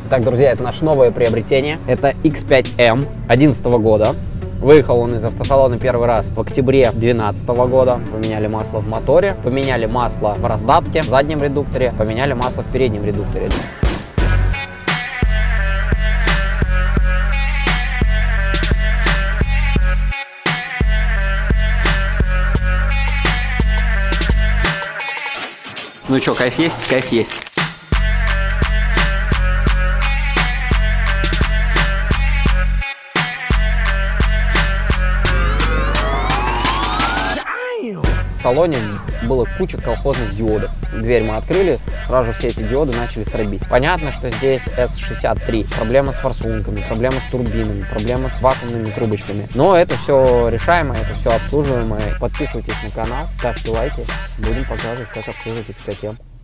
Так, друзья, это наше новое приобретение. Это X5M 2011 года. Выехал он из автосалона первый раз в октябре 2012 года. Поменяли масло в моторе, поменяли масло в раздатке, в заднем редукторе, поменяли масло в переднем редукторе. Ну что, кайф есть? Кайф есть. В салоне было куча колхозных диодов. Дверь мы открыли, сразу же все эти диоды начали стробить. Понятно, что здесь S63. Проблема с форсунками, проблема с турбинами, проблема с вакуумными трубочками. Но это все решаемо, это все обслуживаемое. Подписывайтесь на канал, ставьте лайки. Будем показывать, как обслуживать X5M.